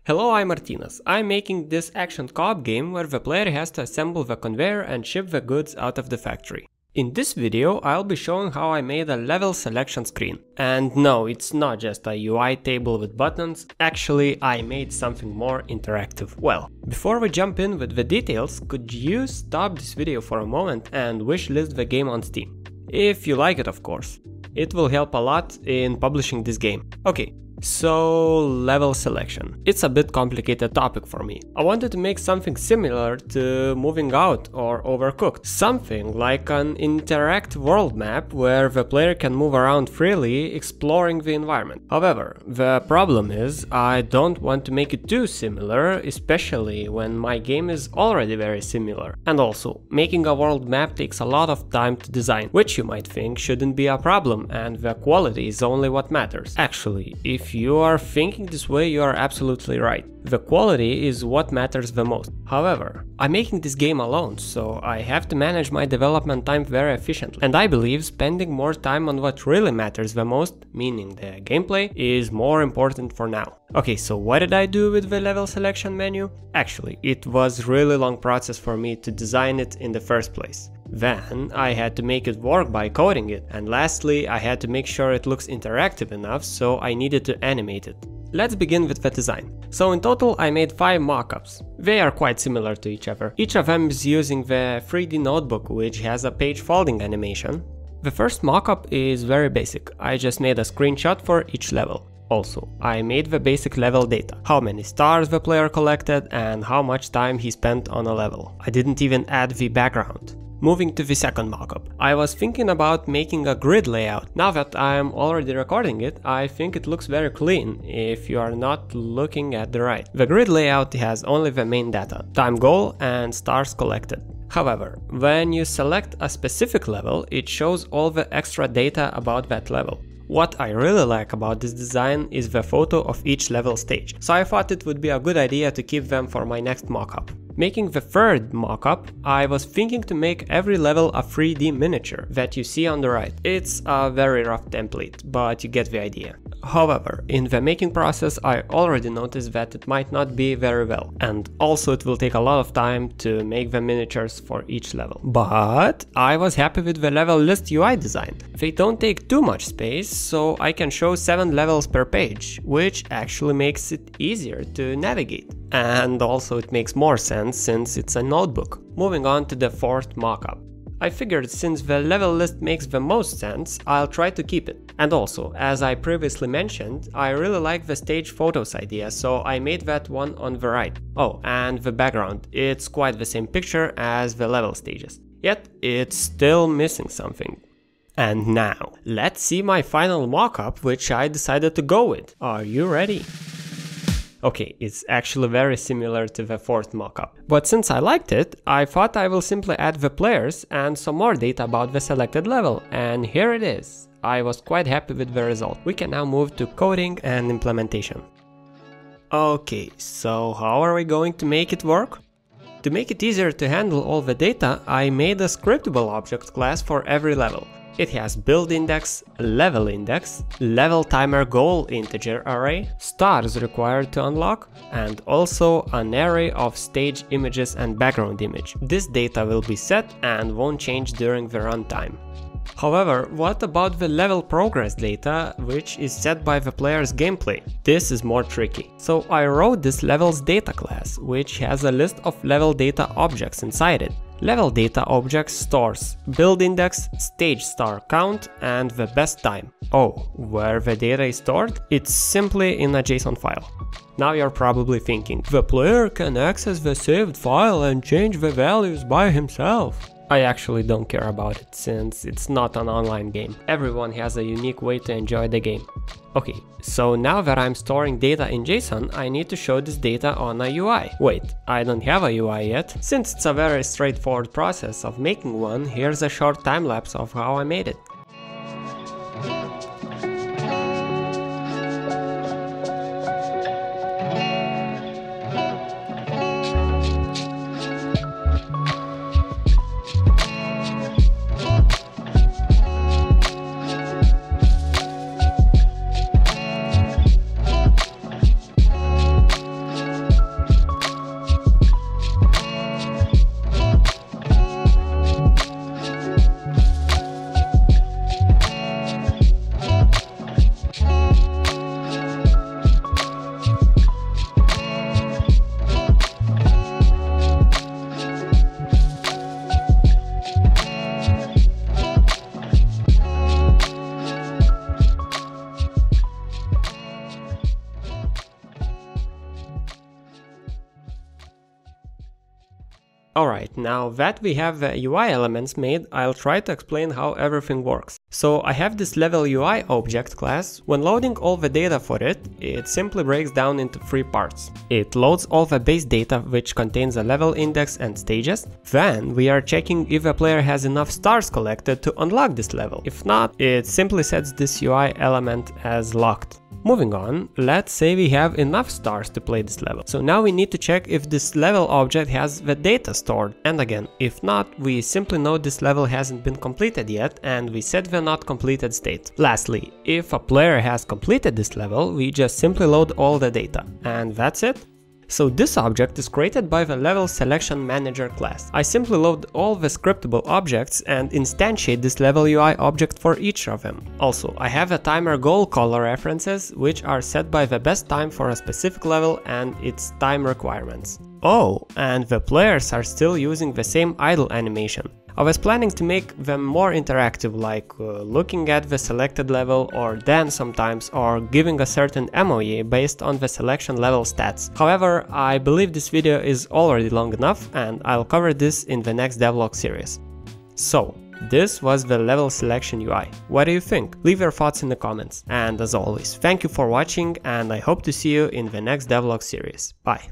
Hello, I'm Martinez. I'm making this action co-op game where the player has to assemble the conveyor and ship the goods out of the factory. In this video, I'll be showing how I made a level selection screen. And no, it's not just a UI table with buttons, actually I made something more interactive. Well, before we jump in with the details, could you stop this video for a moment and wishlist the game on Steam? If you like it, of course. It will help a lot in publishing this game. Okay. So, level selection. It's a bit complicated topic for me. I wanted to make something similar to Moving Out or Overcooked. Something like an interactive world map where the player can move around freely, exploring the environment. However, the problem is I don't want to make it too similar, especially when my game is already very similar. And also, making a world map takes a lot of time to design, which you might think shouldn't be a problem and the quality is only what matters. Actually, if you are thinking this way, you are absolutely right. The quality is what matters the most. However, I'm making this game alone, so I have to manage my development time very efficiently. And I believe spending more time on what really matters the most, meaning the gameplay, is more important for now. Okay, so what did I do with the level selection menu? Actually, it was a really long process for me to design it in the first place. Then I had to make it work by coding it, and lastly I had to make sure it looks interactive enough, so I needed to animate it. Let's begin with the design. So in total I made 5 mockups. They are quite similar to each other. Each of them is using the 3D notebook, which has a page folding animation. The first mockup is very basic. I just made a screenshot for each level. Also, I made the basic level data, how many stars the player collected and how much time he spent on a level. I didn't even add the background. Moving to the second mockup, I was thinking about making a grid layout. Now that I'm already recording it, I think it looks very clean if you are not looking at the right. The grid layout has only the main data, time goal and stars collected. However, when you select a specific level, it shows all the extra data about that level. What I really like about this design is the photo of each level stage, so I thought it would be a good idea to keep them for my next mockup. Making the third mockup, I was thinking to make every level a 3D miniature that you see on the right. It's a very rough template, but you get the idea. However, in the making process I already noticed that it might not be very well, and also it will take a lot of time to make the miniatures for each level. But I was happy with the level list UI design. They don't take too much space, so I can show 7 levels per page, which actually makes it easier to navigate. And also it makes more sense since it's a notebook. Moving on to the fourth mockup. I figured since the level list makes the most sense, I'll try to keep it. And also, as I previously mentioned, I really like the stage photos idea, so I made that one on the right. Oh, and the background, it's quite the same picture as the level stages. Yet, it's still missing something. And now, let's see my final mockup, which I decided to go with. Are you ready? Okay, it's actually very similar to the fourth mockup. But since I liked it, I thought I will simply add the players and some more data about the selected level, and here it is. I was quite happy with the result. We can now move to coding and implementation. Okay, so how are we going to make it work? To make it easier to handle all the data, I made a scriptable object class for every level. It has build index, level timer goal integer array, stars required to unlock, and also an array of stage images and background image. This data will be set and won't change during the runtime. However, what about the level progress data, which is set by the player's gameplay? This is more tricky. So I wrote this levels data class, which has a list of level data objects inside it. Level data object stores build index, stage star count, and the best time. Oh, where the data is stored? It's simply in a JSON file. Now you're probably thinking, the player can access the saved file and change the values by himself. I actually don't care about it, since it's not an online game. Everyone has a unique way to enjoy the game. Okay, so now that I'm storing data in JSON, I need to show this data on a UI. Wait, I don't have a UI yet? Since it's a very straightforward process of making one, here's a short time lapse of how I made it. Alright, now that we have the UI elements made, I'll try to explain how everything works. So I have this level UI object class. When loading all the data for it, it simply breaks down into 3 parts. It loads all the base data, which contains a level index and stages. Then we are checking if the player has enough stars collected to unlock this level. If not, it simply sets this UI element as locked. Moving on, let's say we have enough stars to play this level. So now we need to check if this level object has the data stored. And again, if not, we simply know this level hasn't been completed yet and we set the not completed state. Lastly, if a player has completed this level, we just simply load all the data. And that's it. So this object is created by the level selection manager class. I simply load all the scriptable objects and instantiate this level UI object for each of them. Also, I have a timer goal caller references, which are set by the best time for a specific level and its time requirements. Oh, and the players are still using the same idle animation. I was planning to make them more interactive, like looking at the selected level or dance sometimes, or giving a certain emoji based on the selection level stats. However, I believe this video is already long enough and I'll cover this in the next devlog series. So, this was the level selection UI. What do you think? Leave your thoughts in the comments. And as always, thank you for watching and I hope to see you in the next devlog series. Bye!